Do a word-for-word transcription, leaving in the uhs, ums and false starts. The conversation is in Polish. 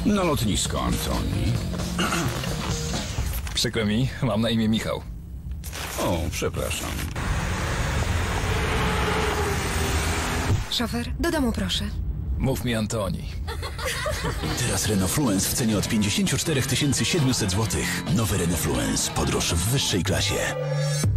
Na lotnisko, Antoni. Przykro mi, mam na imię Michał. O, przepraszam. Szofer, do domu proszę. Mów mi Antoni. Teraz Renault Fluence w cenie od pięćdziesiąt cztery tysiące siedemset złotych. Nowy Renault Fluence. Podróż w wyższej klasie.